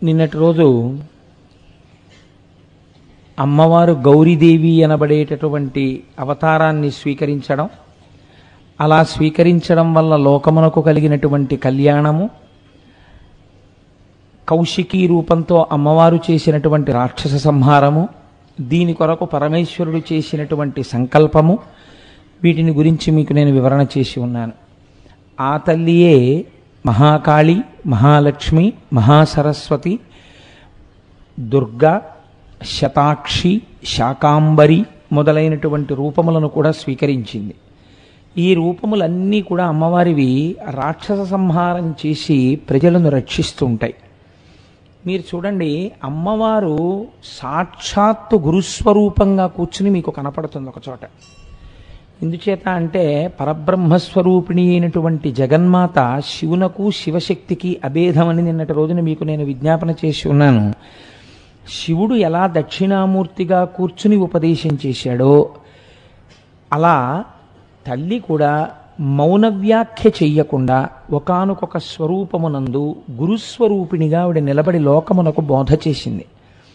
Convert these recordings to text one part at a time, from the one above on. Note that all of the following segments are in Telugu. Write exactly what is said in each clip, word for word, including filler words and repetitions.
నిన్నటి రోజు అమ్మవారు గౌరీదేవి అనబడేటటువంటి అవతారాన్ని స్వీకరించడం, అలా స్వీకరించడం వల్ల లోకమునకు కలిగినటువంటి కళ్యాణము, కౌశికీ రూపంతో అమ్మవారు చేసినటువంటి రాక్షస సంహారము, దీని కొరకు పరమేశ్వరుడు చేసినటువంటి సంకల్పము, వీటిని గురించి మీకు నేను వివరణ చేసి ఉన్నాను. ఆ తల్లియే మహాకాళి, మహాలక్ష్మి, మహాసరస్వతి, దుర్గా, శతాక్షి, శాకాంబరి మొదలైనటువంటి రూపములను కూడా స్వీకరించింది. ఈ రూపములన్నీ కూడా అమ్మవారివి రాక్షస సంహారం చేసి ప్రజలను రక్షిస్తుంటాయి. మీరు చూడండి, అమ్మవారు సాక్షాత్తు గురుస్వరూపంగా కూర్చుని మీకు కనపడుతుంది ఒక చోట. ఎందుచేత అంటే పరబ్రహ్మస్వరూపిణి అయినటువంటి జగన్మాత శివునకు శివశక్తికి అభేదమని నిన్నటి రోజున మీకు నేను విజ్ఞాపన చేసి ఉన్నాను. శివుడు ఎలా దక్షిణామూర్తిగా కూర్చుని ఉపదేశం చేశాడో అలా తల్లి కూడా మౌన వ్యాఖ్య చెయ్యకుండా ఒకానొక స్వరూపమునందు గురుస్వరూపిణిగా ఆవిడ నిలబడి లోకమునకు బోధ చేసింది.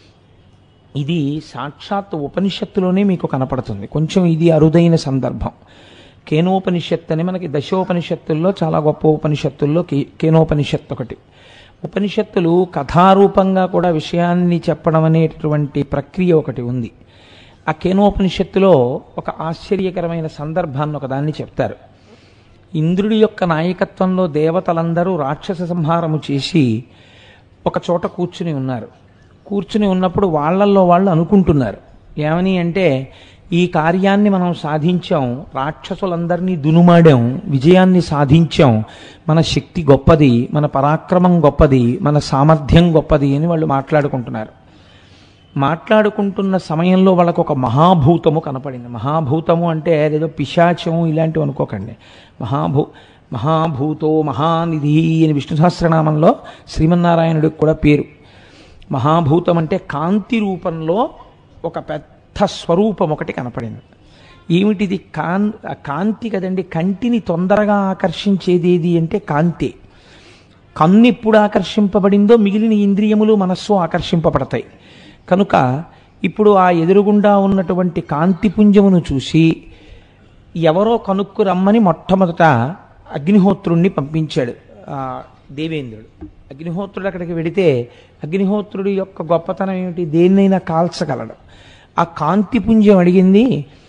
ఇది సాక్షాత్ ఉపనిషత్తులోనే మీకు కనపడుతుంది. కొంచెం ఇది అరుదైన సందర్భం. కేనోపనిషత్తు అని మనకి దశోపనిషత్తుల్లో చాలా గొప్ప ఉపనిషత్తుల్లో కే కేనోపనిషత్తు ఒకటి. ఉపనిషత్తులు కథారూపంగా కూడా విషయాన్ని చెప్పడం అనేటటువంటి ప్రక్రియ ఒకటి ఉంది. ఆ కేనోపనిషత్తులో ఒక ఆశ్చర్యకరమైన సందర్భాన్ని ఒకదాన్ని చెప్తారు. ఇంద్రుడి యొక్క నాయకత్వంలో దేవతలందరూ రాక్షస సంహారము చేసి ఒక చోట కూర్చుని ఉన్నారు. కూర్చుని ఉన్నప్పుడు వాళ్ళల్లో వాళ్ళు అనుకుంటున్నారు ఏమని అంటే, ఈ కార్యాన్ని మనం సాధించాం, రాక్షసులందరినీ దునుమాడాం, విజయాన్ని సాధించాం, మన శక్తి గొప్పది, మన పరాక్రమం గొప్పది, మన సామర్థ్యం గొప్పది అని వాళ్ళు మాట్లాడుకుంటున్నారు. మాట్లాడుకుంటున్న సమయంలో వాళ్ళకు ఒక మహాభూతము కనపడింది. మహాభూతము అంటే ఏదో పిశాచము ఇలాంటివి అనుకోకండి. మహాభూ మహాభూతో మహానిధి అని విష్ణు సహస్రనామంలో శ్రీమన్నారాయణుడికి కూడా పేరు. మహాభూతం అంటే కాంతి రూపంలో ఒక పెద్ద స్వరూపం ఒకటి కనపడింది. ఏమిటిది? కాన్ కాంతి కదండి. కంటిని తొందరగా ఆకర్షించేదేది అంటే కాంతి. కన్ను ఎప్పుడు ఆకర్షింపబడిందో మిగిలిన ఇంద్రియములు, మనస్సు ఆకర్షింపబడతాయి. కనుక ఇప్పుడు ఆ ఎదురుగుండా ఉన్నటువంటి కాంతిపుంజమును చూసి ఎవరో కనుక్కు రమ్మని మొట్టమొదట అగ్నిహోత్రుణ్ణి పంపించాడు దేవేంద్రుడు. అగ్నిహోత్రుడు అక్కడికి వెడితే అగ్నిహోత్రుడి యొక్క గొప్పతనం ఏమిటి? దేన్నైనా కాల్చగలడు. ఆ కాంతిపుంజం అడిగింది,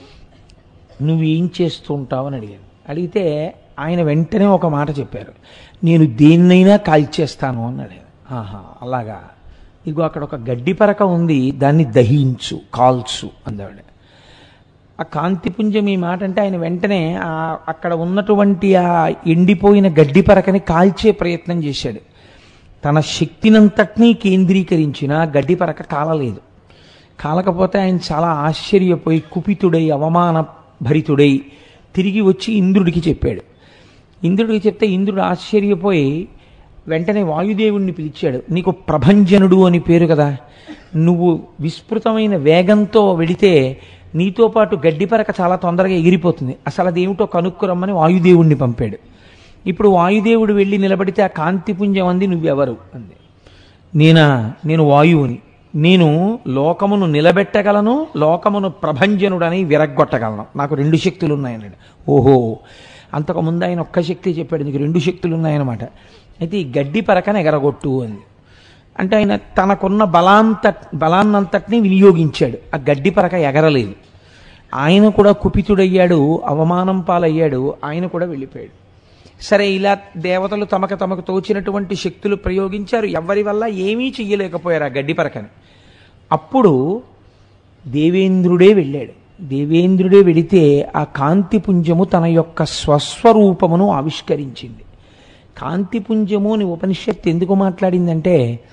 నువ్వేం చేస్తూ ఉంటావు అని అడిగాను. అడిగితే ఆయన వెంటనే ఒక మాట చెప్పారు, నేను దేన్నైనా కాల్చేస్తాను అన్నాడు. ఆహా, అలాగా, ఇగో అక్కడ ఒక గడ్డి పరక ఉంది, దాన్ని దహించు, కాల్చు అందాడు. ఆ కాంతిపుంజం ఈ మాట అంటే ఆయన వెంటనే అక్కడ ఉన్నటువంటి ఆ ఎండిపోయిన గడ్డి పరకని కాల్చే ప్రయత్నం చేశాడు. తన శక్తినంతటినీ కేంద్రీకరించిన గడ్డి పరక కాలలేదు. కాలకపోతే ఆయన చాలా ఆశ్చర్యపోయి కుపితుడై అవమాన భరితుడై తిరిగి వచ్చి ఇంద్రుడికి చెప్పాడు. ఇంద్రుడికి చెప్తే ఇంద్రుడు ఆశ్చర్యపోయి వెంటనే వాయుదేవుణ్ణి పిలిచాడు. నీకు ప్రభంజనుడు అని పేరు కదా, నువ్వు విస్తృతమైన వేగంతో వెడితే నీతో పాటు గడ్డిపరక చాలా తొందరగా ఎగిరిపోతుంది, అసలు అదేమిటో కనుక్కురమ్మని వాయుదేవుణ్ణి పంపాడు. ఇప్పుడు వాయుదేవుడు వెళ్ళి నిలబడితే ఆ కాంతిపుంజం అంది, నువ్వెవరు అంది. నేనా? నేను వాయువుని. నేను లోకమును నిలబెట్టగలను, లోకమును ప్రభంజనుడని విరగ్గొట్టగలను, నాకు రెండు శక్తులు ఉన్నాయన్నాడు. ఓహో, అంతకుముందు ఆయన ఒక్క శక్తి చెప్పాడు, నీకు రెండు శక్తులు ఉన్నాయన్నమాట. అయితే ఈ గడ్డి పరకను ఎగరగొట్టు అంది. అంటే ఆయన తనకున్న బలాంత బలాన్నంతటినీ వినియోగించాడు. ఆ గడ్డి పరక ఎగరలేదు. ఆయన కూడా కుపితుడయ్యాడు, అవమానం పాలయ్యాడు, ఆయన కూడా వెళ్ళిపోయాడు. సరే, ఇలా దేవతలు తమకు తమకు తోచినటువంటి శక్తులు ప్రయోగించారు, ఎవరి వల్ల ఏమీ చెయ్యలేకపోయారు ఆ గడ్డి పరకని. అప్పుడు దేవేంద్రుడే వెళ్ళాడు. దేవేంద్రుడే వెళితే ఆ కాంతిపుంజము తన యొక్క స్వస్వరూపమును ఆవిష్కరించింది. కాంతిపుంజము అని ఉపనిషత్తు ఎందుకు మాట్లాడిందంటే,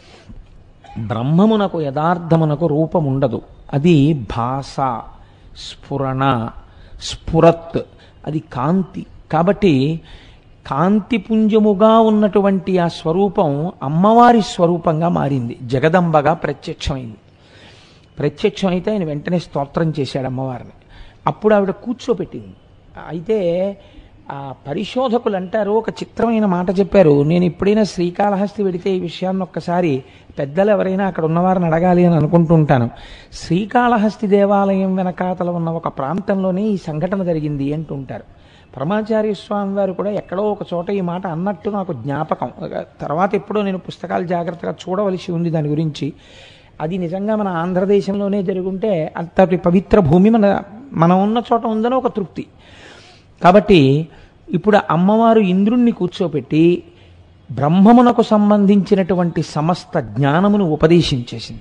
బ్రహ్మమునకు యథార్థమునకు రూపం ఉండదు, అది భాష, స్ఫురణ, స్ఫురత్, అది కాంతి. కాబట్టి కాంతిపుంజముగా ఉన్నటువంటి ఆ స్వరూపం అమ్మవారి స్వరూపంగా మారింది, జగదంబగా ప్రత్యక్షమైంది. ప్రత్యక్షమైతే ఆయన వెంటనే స్తోత్రం చేశాడు అమ్మవారిని. అప్పుడు ఆవిడ కూర్చోబెట్టింది. అయితే ఆ పరిశోధకులు అంటారు, ఒక చిత్రమైన మాట చెప్పారు. నేను ఎప్పుడైనా శ్రీకాళహస్తి వెడితే ఈ విషయాన్ని ఒక్కసారి పెద్దలు ఎవరైనా అక్కడ ఉన్నవారిని అడగాలి అని అనుకుంటుంటాను. శ్రీకాళహస్తి దేవాలయం వెనకాతల ఉన్న ఒక ప్రాంతంలోనే ఈ సంఘటన జరిగింది అంటుంటారు. పరమాచార్య స్వామి వారు కూడా ఎక్కడో ఒక చోట ఈ మాట అన్నట్టు నాకు జ్ఞాపకం. తర్వాత ఎప్పుడో నేను పుస్తకాలు జాగ్రత్తగా చూడవలసి ఉంది దాని గురించి. అది నిజంగా మన ఆంధ్రదేశంలోనే జరుగుంటే అంతటి పవిత్ర భూమి మన మనం ఉన్న చోట ఉందని ఒక తృప్తి. కాబట్టి ఇప్పుడు అమ్మవారు ఇంద్రుణ్ణి కూర్చోపెట్టి బ్రహ్మమునకు సంబంధించినటువంటి సమస్త జ్ఞానమును ఉపదేశించేసింది.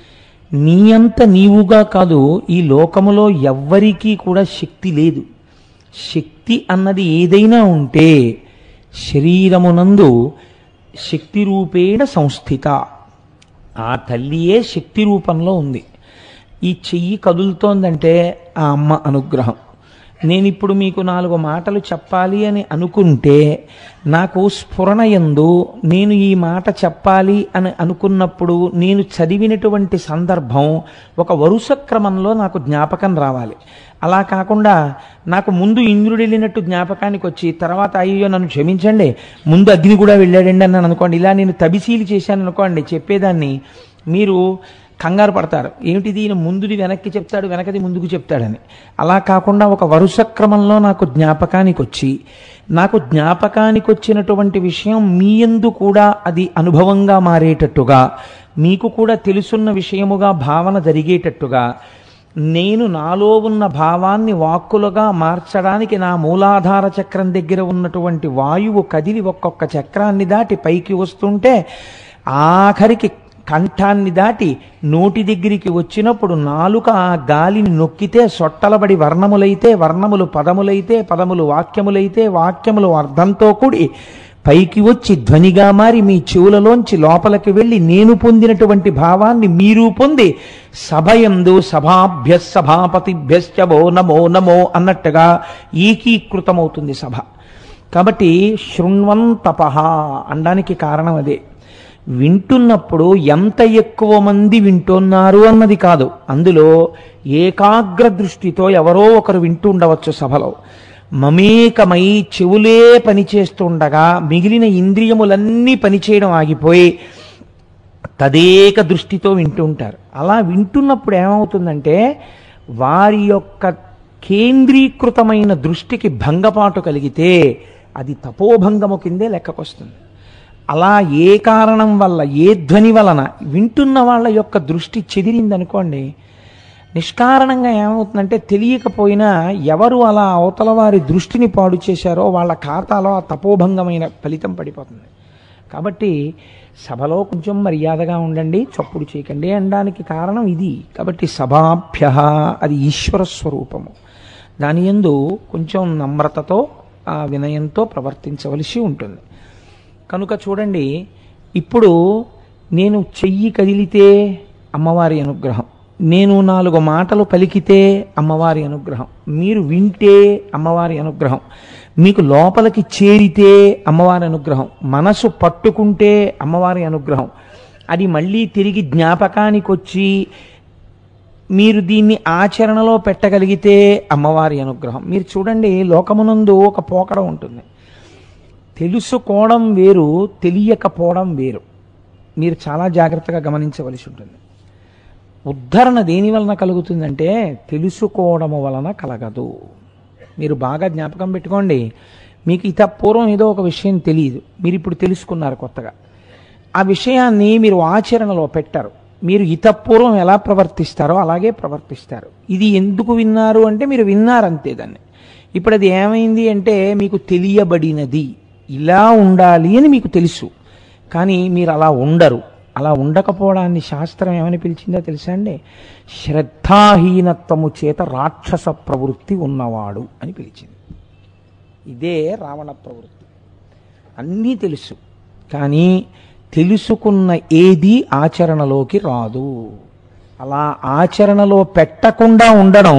నీ అంత నీవుగా కాదు, ఈ లోకములో ఎవ్వరికీ కూడా శక్తి లేదు. శక్తి అన్నది ఏదైనా ఉంటే శరీరమునందు శక్తి రూపేణ సంస్థిత, ఆ తల్లియే శక్తి రూపంలో ఉంది. ఈ చెయ్యి కదులుతోందంటే ఆ అమ్మ అనుగ్రహం. నేను ఇప్పుడు మీకు నాలుగు మాటలు చెప్పాలి అని అనుకుంటే నాకు స్ఫురణ యందు నేను ఈ మాట చెప్పాలి అని అనుకున్నప్పుడు నేను చదివినటువంటి సందర్భం ఒక వరుస క్రమంలో నాకు జ్ఞాపకం రావాలి. అలా కాకుండా నాకు ముందు ఇంద్రుడు వెళ్ళినట్టు జ్ఞాపకానికి వచ్చి తర్వాత అయ్యో నన్ను క్షమించండి ముందు అగ్ని కూడా వెళ్ళాడండి అన్నాను అనుకోండి, ఇలా నేను తబిసీలు చేశాను అనుకోండి, చెప్పేదాన్ని మీరు కంగారు పడతారు. ఏమిటిది, ఈయన ముందుది వెనక్కి చెప్తాడు, వెనకది ముందుకు చెప్తాడని. అలా కాకుండా ఒక వరుస క్రమంలో నాకు జ్ఞాపకానికి వచ్చి నాకు జ్ఞాపకానికి వచ్చినటువంటి విషయం మీ యందు కూడా అది అనుభవంగా మారేటట్టుగా, మీకు కూడా తెలుసున్న విషయముగా భావన జరిగేటట్టుగా, నేను నాలో ఉన్న భావాన్ని వాక్కులుగా మార్చడానికి నా మూలాధార చక్రం దగ్గర ఉన్నటువంటి వాయువు కదిలి ఒక్కొక్క చక్రాన్ని దాటి పైకి వస్తుంటే ఆఖరికి కంఠాన్ని దాటి నోటి దగ్గరికి వచ్చినప్పుడు నాలుక ఆ గాలిని నొక్కితే సొట్టలబడి వర్ణములైతే, వర్ణములు పదములైతే, పదములు వాక్యములైతే, వాక్యములు అర్థంతో కూడి పైకి వచ్చి ధ్వనిగా మారి మీ చెవులలోంచి లోపలికి వెళ్ళి నేను పొందినటువంటి భావాన్ని మీరు పొంది సభయందు సభాభ్య సభాపతిభ్యశ్చ వో నమో నమో అన్నట్టుగా ఏకీకృతమవుతుంది సభ. కాబట్టి శృణ్వంతపః అనడానికి కారణం అదే. వింటున్నప్పుడు ఎంత ఎక్కువ మంది వింటున్నారు అన్నది కాదు, అందులో ఏకాగ్ర దృష్టితో ఎవరో ఒకరు వింటూ ఉండవచ్చు సభలో. మమేకమై చెవులే పనిచేస్తుండగా మిగిలిన ఇంద్రియములన్నీ పనిచేయడం ఆగిపోయి తదేక దృష్టితో వింటూ ఉంటారు. అలా వింటున్నప్పుడు ఏమవుతుందంటే వారి యొక్క కేంద్రీకృతమైన దృష్టికి భంగపాటు కలిగితే అది తపోభంగము కిందే లెక్కకొస్తుంది. అలా ఏ కారణం వల్ల, ఏ ధ్వని వలన వింటున్న వాళ్ళ యొక్క దృష్టి చెదిరిందనుకోండి, నిష్కారణంగా ఏమవుతుందంటే తెలియకపోయినా ఎవరు అలా అవతల వారి దృష్టిని పాడు చేశారో వాళ్ళ ఖాతాలో ఆ తపోభంగమైన ఫలితం పడిపోతుంది. కాబట్టి సభలో కొంచెం మర్యాదగా ఉండండి, చప్పుడు చేయకండి అనడానికి కారణం ఇది. కాబట్టి సభాభ్య అది ఈశ్వర స్వరూపము, దాని యందు కొంచెం నమ్రతతో ఆ వినయంతో ప్రవర్తించవలసి ఉంటుంది. కనుక చూడండి, ఇప్పుడు నేను చెయ్యి కదిలితే అమ్మవారి అనుగ్రహం, నేను నాలుగు మాటలు పలికితే అమ్మవారి అనుగ్రహం, మీరు వింటే అమ్మవారి అనుగ్రహం, మీకు లోపలికి చేరితే అమ్మవారి అనుగ్రహం, మనసు పట్టుకుంటే అమ్మవారి అనుగ్రహం, అది మళ్ళీ తిరిగి జ్ఞాపకానికి వచ్చి మీరు దీన్ని ఆచరణలో పెట్టగలిగితే అమ్మవారి అనుగ్రహం. మీరు చూడండి, లోకమునందు ఒక పోకడ ఉంటుంది. తెలుసుకోవడం వేరు, తెలియకపోవడం వేరు. మీరు చాలా జాగ్రత్తగా గమనించవలసి ఉంటుంది. ఉద్ధరణ దేని వలన కలుగుతుందంటే తెలుసుకోవడము వలన కలగదు. మీరు బాగా జ్ఞాపకం పెట్టుకోండి. మీకు ఇత పూర్వం ఏదో ఒక విషయం తెలియదు, మీరు ఇప్పుడు తెలుసుకున్నారు కొత్తగా. ఆ విషయాన్ని మీరు ఆచరణలో పెట్టారు. మీరు ఇతపూర్వం ఎలా ప్రవర్తిస్తారో అలాగే ప్రవర్తిస్తారు. ఇది ఎందుకు విన్నారు అంటే మీరు విన్నారంతే దాన్ని. ఇప్పుడు అది ఏమైంది అంటే మీకు తెలియబడినది, ఇలా ఉండాలి అని మీకు తెలుసు, కానీ మీరు అలా ఉండరు. అలా ఉండకపోవడాన్ని శాస్త్రం ఏమని పిలిచిందో తెలుసా అండి? శ్రద్ధాహీనత్వము చేత రాక్షస ప్రవృత్తి ఉన్నవాడు అని పిలిచింది. ఇదే రావణ ప్రవృత్తి. అన్నీ తెలుసు, కానీ తెలుసుకున్న ఏది ఆచరణలోకి రాదు. అలా ఆచరణలో పెట్టకుండా ఉండడం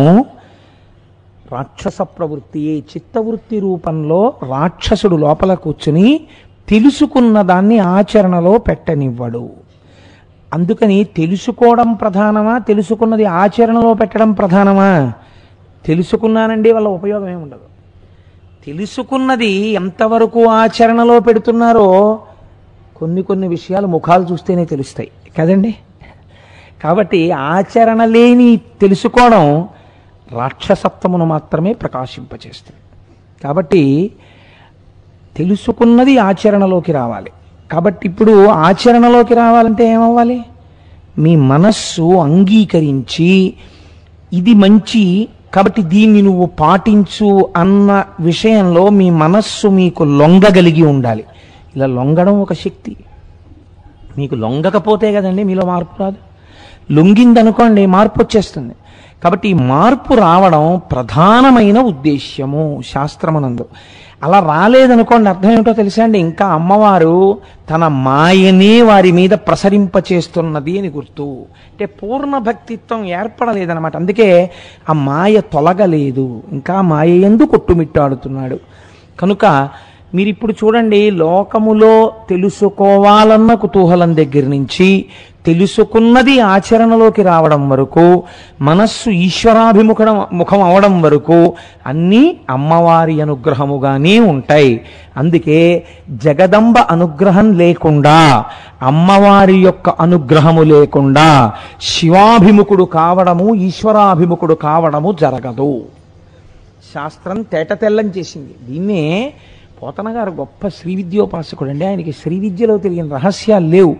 రాక్షస ప్రవృత్తి. చిత్తవృత్తి రూపంలో రాక్షసుడు లోపల కూర్చుని తెలుసుకున్న దాన్ని ఆచరణలో పెట్టనివ్వడు. అందుకని తెలుసుకోవడం ప్రధానమా, తెలుసుకున్నది ఆచరణలో పెట్టడం ప్రధానమా? తెలుసుకున్నానండి వల్ల ఉపయోగం ఏమి ఉండదు. తెలుసుకున్నది ఎంతవరకు ఆచరణలో పెడుతున్నారో కొన్ని కొన్ని విషయాలు ముఖాలు చూస్తేనే తెలుస్తాయి కదండి. కాబట్టి ఆచరణ లేని తెలుసుకోవడం రాక్షసత్వమును మాత్రమే ప్రకాశింపచేస్తుంది. కాబట్టి తెలుసుకున్నది ఆచరణలోకి రావాలి. కాబట్టి ఇప్పుడు ఆచరణలోకి రావాలంటే ఏమవ్వాలి? మీ మనస్సు అంగీకరించి ఇది మంచి కాబట్టి దీన్ని నువ్వు పాటించు అన్న విషయంలో మీ మనస్సు మీకు లొంగగలిగి ఉండాలి. ఇలా లొంగడం ఒక శక్తి. మీకు లొంగకపోతే కదండి మీలో మార్పు రాదు. లొంగిందనుకోండి మార్పు వచ్చేస్తుంది. కాబట్టి ఈ మార్పు రావడం ప్రధానమైన ఉద్దేశ్యము శాస్త్రమనందు. అలా రాలేదనుకోండి అర్థం ఏమిటో తెలుసా అండి? ఇంకా అమ్మవారు తన మాయనే వారి మీద ప్రసరింపచేస్తున్నది అని గుర్తు. అంటే పూర్ణ భక్తిత్వం ఏర్పడలేదన్నమాట. అందుకే ఆ మాయ తొలగలేదు, ఇంకా మాయ యందు కొట్టుమిట్టాడుతున్నాడు. కనుక మీరు ఇప్పుడు చూడండి, లోకములో తెలుసుకోవాలన్న కుతూహలం దగ్గర నుంచి తెలుసుకున్నది ఆచరణలోకి రావడం వరకు, మనస్సు ఈశ్వరాభిముఖం ముఖం అవడం వరకు అన్నీ అమ్మవారి అనుగ్రహముగానే ఉంటాయి. అందుకే జగదంబ అనుగ్రహం లేకుండా, అమ్మవారి యొక్క అనుగ్రహము లేకుండా శివాభిముఖుడు కావడము, ఈశ్వరాభిముఖుడు కావడము జరగదు. శాస్త్రం తేట తెల్లం చేసింది. దీన్నే పోతన గారు గొప్ప శ్రీ విద్యోపాసకుడు అండి. ఆయనకి శ్రీ విద్యలో తెలియని రహస్యాలు లేవు.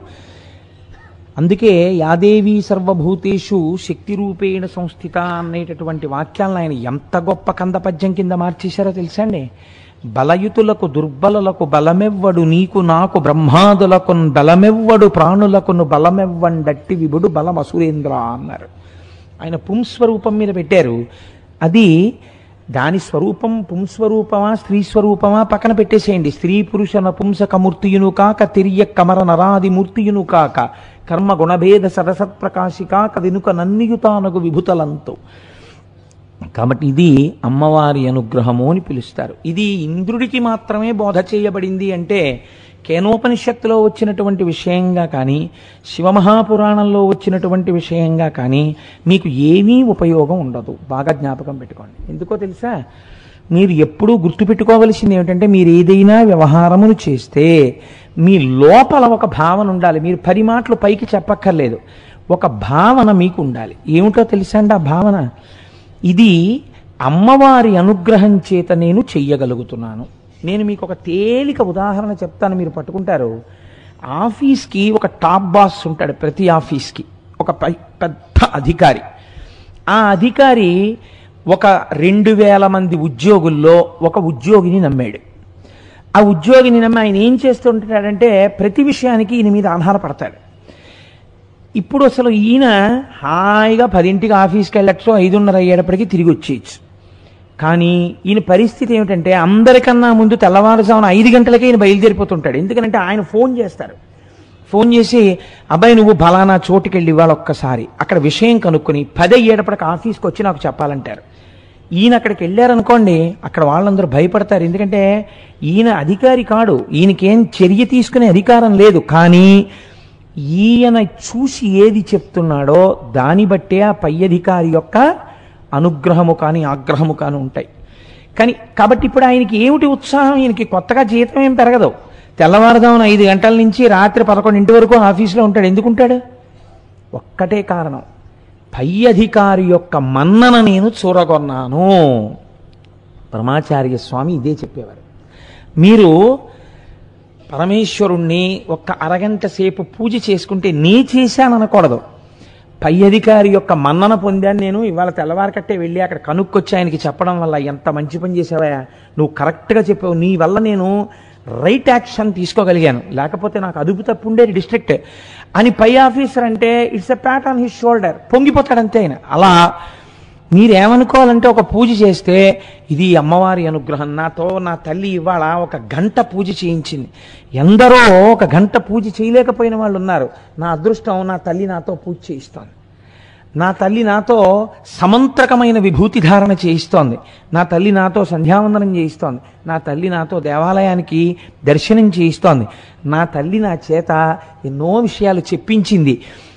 అందుకే యాదేవి సర్వభూతేషు శక్తి రూపేణ సంస్థిత అనేటటువంటి వాక్యాలను ఆయన ఎంత గొప్ప కందపద్యం కింద మార్చేశారో తెలుసా అండి? బలయుతులకు దుర్బలులకు బలమెవ్వడు, నీకు నాకు బ్రహ్మాదులకు బలమెవ్వడు, ప్రాణులకును బలమెవ్వండట్టి విభుడు బలమసురేంద్ర అన్నారు. ఆయన పుంస్వరూపం మీద పెట్టారు. అది దాని స్వరూపం పుంస్వరూపమా స్త్రీ స్వరూపమా పక్కన పెట్టేసేయండి. స్త్రీ పురుష నపుంసకమూర్తియును కాక, తిరియ కమర నరాది మూర్తియును కాక, కర్మ గుణభేద సరసత్ప్రకాశి కాక, వెనుక నన్నియుతానగు విభుతలంతో. కాబట్టి ఇది అమ్మవారి అనుగ్రహము అని పిలుస్తారు. ఇది ఇంద్రుడికి మాత్రమే బోధ చేయబడింది అంటే కేనోపనిషత్తులో వచ్చినటువంటి విషయంగా కానీ, శివమహాపురాణంలో వచ్చినటువంటి విషయంగా కానీ మీకు ఏమీ ఉపయోగం ఉండదు. బాగా జ్ఞాపకం పెట్టుకోండి. ఎందుకో తెలుసా? మీరు ఎప్పుడూ గుర్తుపెట్టుకోవలసింది ఏమిటంటే, మీరు ఏదైనా వ్యవహారమును చేస్తే మీ లోపల ఒక భావన ఉండాలి. మీరు పది మాటలు పైకి చెప్పక్కర్లేదు, ఒక భావన మీకు ఉండాలి. ఏమిటో తెలుసా అండి ఆ భావన? ఇది అమ్మవారి అనుగ్రహం చేత నేను చెయ్యగలుగుతున్నాను. నేను మీకు ఒక తేలిక ఉదాహరణ చెప్తాను, మీరు పట్టుకుంటారు. ఆఫీస్కి ఒక టాప్ బాస్ ఉంటాడు. ప్రతి ఆఫీస్కి ఒక పెద్ద అధికారి. ఆ అధికారి ఒక రెండు వేల మంది ఉద్యోగుల్లో ఒక ఉద్యోగిని నమ్మాడు. ఆ ఉద్యోగిని నమ్మి ఆయన ఏం చేస్తుంటాడంటే ప్రతి విషయానికి ఈయన మీద ఆధారపడతాడు. ఇప్పుడు అసలు ఈయన హాయిగా పదింటికి ఆఫీస్కి వెళ్ళచ్చు, ఐదున్నర అయ్యేటప్పటికి తిరిగి వచ్చేయచ్చు. కానీ ఈయన పరిస్థితి ఏమిటంటే అందరికన్నా ముందు తెల్లవారుజామున ఐదు గంటలకే ఈయన బయలుదేరిపోతుంటాడు. ఎందుకంటే ఆయన ఫోన్ చేస్తారు. ఫోన్ చేసి, అబ్బాయి నువ్వు బలానా చోటుకి వెళ్ళి ఇవాళ ఒక్కసారి అక్కడ విషయం కనుక్కొని పది అయ్యేటప్పటికి ఆఫీస్కి వచ్చి నాకు చెప్పాలంటారు. ఈయన అక్కడికి వెళ్ళారనుకోండి, అక్కడ వాళ్ళందరూ భయపడతారు. ఎందుకంటే ఈయన అధికారి కాడు, ఈయనకేం చర్య తీసుకునే అధికారం లేదు. కానీ ఈయన చూసి ఏది చెప్తున్నాడో దాన్ని బట్టే ఆ పై అధికారి యొక్క అనుగ్రహము కానీ ఆగ్రహము కానీ ఉంటాయి. కానీ కాబట్టి ఇప్పుడు ఆయనకి ఏమిటి ఉత్సాహం? ఈయనకి కొత్తగా జీతం ఏం పెరగదు. తెల్లవారుదామున ఐదు గంటల నుంచి రాత్రి పదకొండింటి వరకు ఆఫీసులో ఉంటాడు. ఎందుకుంటాడు? ఒక్కటే కారణం, పై అధికారి యొక్క మన్నన నేను చూరగొన్నాను. పరమాచార్య స్వామి ఇదే చెప్పేవారు. మీరు పరమేశ్వరుణ్ణి ఒక్క అరగంట సేపు పూజ చేసుకుంటే నీ చేశాను అనకూడదు. పై అధికారి యొక్క మన్నన పొందాను నేను, ఇవాళ తెల్లవారికట్టే వెళ్ళి అక్కడ కనుక్కొచ్చి ఆయనకి చెప్పడం వల్ల ఎంత మంచి పని చేసావా, నువ్వు కరెక్ట్గా చెప్పావు, నీ వల్ల నేను రైట్ యాక్షన్ తీసుకోగలిగాను, లేకపోతే నాకు అదుపు తప్పు ఉండేది డిస్ట్రిక్ట్ అని పై ఆఫీసర్ అంటే it's a pat on his shoulder, పొంగిపోతాడంతే ఆయన. అలా మీరేమనుకోవాలంటే ఒక పూజ చేస్తే ఇది అమ్మవారి అనుగ్రహం. నాతో నా తల్లి ఇవాళ ఒక గంట పూజ చేయించింది. ఎందరో ఒక గంట పూజ చేయలేకపోయిన వాళ్ళు ఉన్నారు. నా అదృష్టం, నా తల్లి నాతో పూజ చేయిస్తోంది. నా తల్లి నాతో సమంత్రకమైన విభూతి ధారణ చేయిస్తోంది. నా తల్లి నాతో సంధ్యావందనం చేయిస్తోంది. నా తల్లి నాతో దేవాలయానికి దర్శనం చేయిస్తోంది. నా తల్లి నా చేత ఎన్నో విషయాలు చెప్పించింది.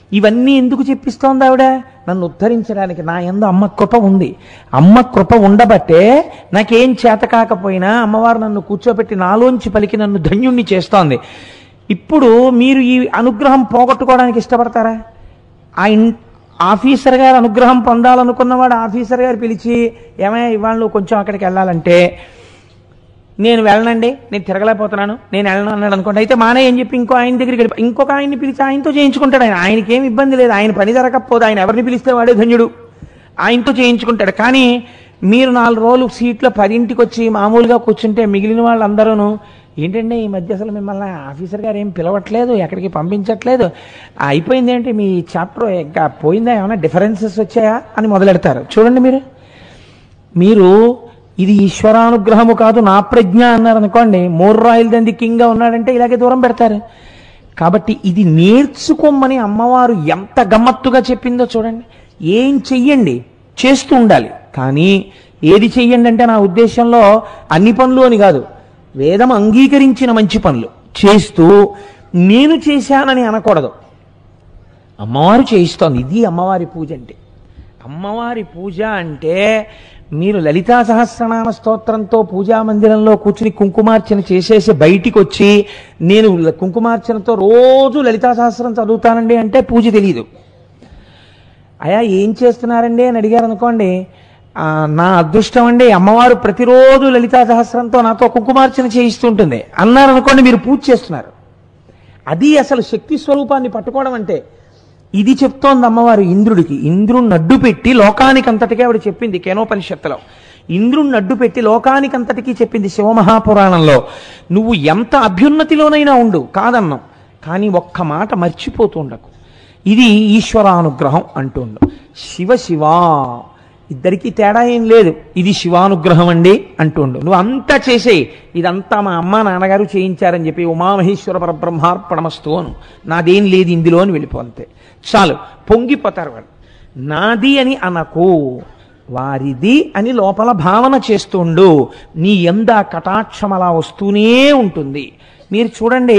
ఇవన్నీ ఎందుకు చెప్పిస్తోంది ఆవిడ? నన్ను ఉద్ధరించడానికి. నా యందు అమ్మ కృప ఉంది. అమ్మ కృప ఉండబట్టే నాకేం చేత కాకపోయినా అమ్మవారు నన్ను కూర్చోబెట్టి నాలోంచి పలికి నన్ను ధన్యుణ్ణి చేస్తోంది. ఇప్పుడు మీరు ఈ అనుగ్రహం పోగొట్టుకోవడానికి ఇష్టపడతారా? ఆ ఆఫీసర్ గారు అనుగ్రహం పొందాలనుకున్నవాడు ఆఫీసర్ గారు పిలిచి, ఏమైనా ఇవాళ నువ్వు కొంచెం అక్కడికి వెళ్ళాలంటే, నేను వెళ్ళనండి, నేను తిరగలేకపోతున్నాను, నేను వెళ్ళను అన్నాడు అనుకోండి. అయితే మానే అని చెప్పి ఇంకో ఆయన దగ్గరికి వెళ్ళి ఇంకొక ఆయన్ని పిలిచి ఆయనతో చేయించుకుంటాడు. ఆయన ఆయనకి ఏమి ఇబ్బంది లేదు, ఆయన పని జరగకపోదు, ఆయన ఎవరిని పిలిస్తే వాడే ధన్యుడు, ఆయనతో చేయించుకుంటాడు. కానీ మీరు నాలుగు రోజులు సీట్లో పదింటికి వచ్చి మామూలుగా కూర్చుంటే మిగిలిన వాళ్ళందరూ, ఏంటంటే ఈ మధ్య అసలు మిమ్మల్ని ఆఫీసర్ గారు ఏం పిలవట్లేదు, ఎక్కడికి పంపించట్లేదు, అయిపోయింది ఏంటి మీ చాప్టర్, ఇంకా పోయిందా, ఏమైనా డిఫరెన్సెస్ వచ్చాయా అని మొదలెడతారు. చూడండి మీరు మీరు ఇది ఈశ్వరానుగ్రహము కాదు నా ప్రజ్ఞ అన్నారు అనుకోండి, more royal than the king గా ఉన్నాడంటే ఇలాగే దూరం పెడతారు. కాబట్టి ఇది నేర్చుకోమని అమ్మవారు ఎంత గమ్మత్తుగా చెప్పిందో చూడండి. ఏం చెయ్యండి, చేస్తూ ఉండాలి. కానీ ఏది చెయ్యండి అంటే నా ఉద్దేశంలో అన్ని పనులు అని కాదు, వేదం అంగీకరించిన మంచి పనులు చేస్తూ నేను చేశానని అనకూడదు. అమ్మవారు చేయిస్తోంది. ఇది అమ్మవారి పూజ అంటే. అమ్మవారి పూజ అంటే మీరు లలితా సహస్రనామ స్తోత్రంతో పూజా మందిరంలో కూర్చుని కుంకుమార్చన చేసేసి బయటికి వచ్చి నేను కుంకుమార్చనతో రోజు లలితా సహస్రం చదువుతానండి అంటే పూజ తెలియదు. అయా ఏం చేస్తున్నారండి అని అడిగారు అనుకోండి, నా అదృష్టం అండి అమ్మవారు ప్రతిరోజు లలితా సహస్రంతో నాతో కుంకుమార్చన చేయిస్తుంటుంది అన్నారు అనుకోండి, మీరు పూజ చేస్తున్నారు. అది అసలు శక్తి స్వరూపాన్ని పట్టుకోవడం అంటే. ఇది చెప్తోంది అమ్మవారు ఇంద్రుడికి. ఇంద్రుడిని అడ్డు పెట్టి లోకానికి అంతటికీ ఆవిడ చెప్పింది కేనోపనిషత్తులో. ఇంద్రుడిని అడ్డు పెట్టి లోకానికి అంతటికీ చెప్పింది శివమహాపురాణంలో. నువ్వు ఎంత అభ్యున్నతిలోనైనా ఉండు కాదన్నాం, కానీ ఒక్క మాట మర్చిపోతూ ఉండకు, ఇది ఈశ్వరానుగ్రహం అంటుండు. శివ శివ ఇద్దరికీ తేడా ఏం లేదు, ఇది శివానుగ్రహం అండి అంటుండు. నువ్వు అంతా చేసేయి, ఇదంతా మా అమ్మ నాన్నగారు చేయించారని చెప్పి ఉమామహేశ్వర పరబ్రహ్మార్పణమస్తు అను, నాదేం లేదు ఇందులో అని వెళ్ళిపోతే చాలు. పొంగిపోతారు వాళ్ళు. నాది అని అనకు, వారిది అని లోపల భావన చేస్తుండు. నీ యందా కటాక్షం అలా వస్తూనే ఉంటుంది. మీరు చూడండి,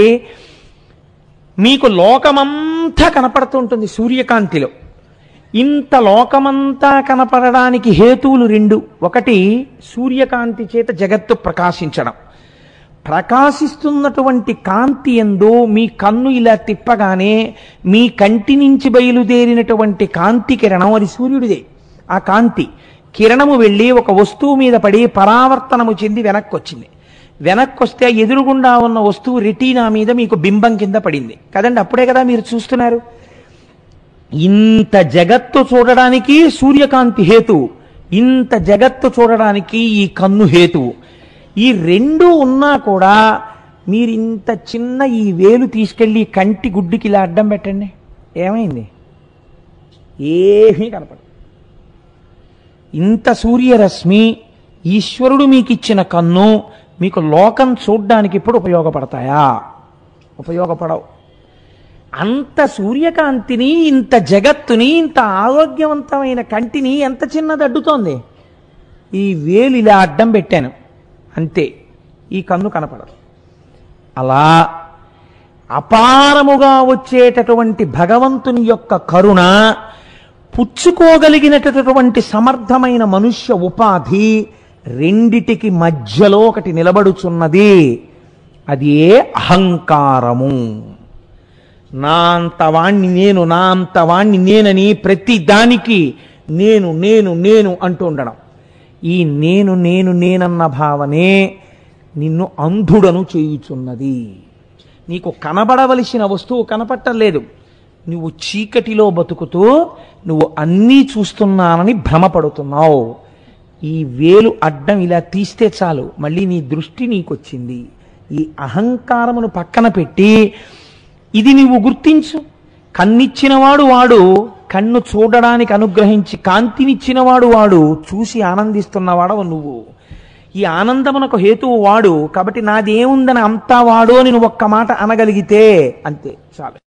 మీకు లోకమంతా కనపడుతూ ఉంటుంది సూర్యకాంతిలో. ఇంత లోకమంతా కనపడడానికి హేతువులు రెండు. ఒకటి సూర్యకాంతి చేత జగత్తు ప్రకాశించడం. ప్రకాశిస్తున్నటువంటి కాంతి యందు మీ కన్ను ఇలా తిప్పగానే మీ కంటి నుంచి బయలుదేరినటువంటి కాంతి కిరణం అది సూర్యుడిదే. ఆ కాంతి కిరణము వెళ్ళి ఒక వస్తువు మీద పడి పరావర్తనము చెంది వెనక్కి వచ్చింది. వెనక్కి వస్తే ఎదురుగుండా ఉన్న వస్తువు రెటీనా మీద మీకు బింబం కింద పడింది కదండి. అప్పుడే కదా మీరు చూస్తున్నారు. ఇంత జగత్తు చూడడానికి సూర్యకాంతి హేతువు, ఇంత జగత్తు చూడడానికి ఈ కన్ను హేతువు. ఈ రెండు ఉన్నా కూడా మీరు ఇంత చిన్న ఈ వేలు తీసుకెళ్ళి కంటి గుడ్డుకి ఇలా అడ్డం పెట్టండి, ఏమైంది? ఏమీ కనపడదు. ఇంత సూర్యరశ్మి ఈశ్వరుడు మీకు ఇచ్చిన కన్ను మీకు లోకం చూడ్డానికి ఇప్పుడు ఉపయోగపడతాయా? ఉపయోగపడవు. అంత సూర్యకాంతిని, ఇంత జగత్తుని, ఇంత ఆరోగ్యవంతమైన కంటిని ఎంత చిన్నది అడ్డుతోంది? ఈ వేలు ఇలా అడ్డం పెట్టాను అంతే, ఈ కన్ను కనపడదు. అలా అపారముగా వచ్చేటటువంటి భగవంతుని యొక్క కరుణ, పుచ్చుకోగలిగినటువంటి సమర్థమైన మనుష్య ఉపాధి, రెండిటికి మధ్యలో ఒకటి నిలబడుచున్నది. అది ఏ అహంకారము. నా అంతవాణ్ణి నేను, నా అంతవాణ్ణి నేనని ప్రతి దానికి నేను నేను నేను అంటూ ఉండడం. ఈ నేను నేను నేనన్న భావనే నిన్ను అంధుడను చేయుచున్నది. నీకు కనబడవలసిన వస్తువు కనపట్టలేదు. నువ్వు చీకటిలో బతుకుతూ నువ్వు అన్నీ చూస్తున్నానని భ్రమపడుతున్నావు. ఈ వేలు అడ్డం ఇలా తీస్తే చాలు, మళ్ళీ నీ దృష్టి నీకొచ్చింది. ఈ అహంకారమును పక్కన పెట్టి ఇది నువ్వు గుర్తించు. కన్నిచ్చినవాడు వాడు, కన్ను చూడడానికి అనుగ్రహించి కాంతినిచ్చినవాడు వాడు, చూసి ఆనందిస్తున్నవాడవు నువ్వు. ఈ ఆనందమునకు హేతువు వాడు. కాబట్టి నాదేముందని అంతా వాడు అని నువ్వు ఒక్క మాట అనగలిగితే అంతే చాలు.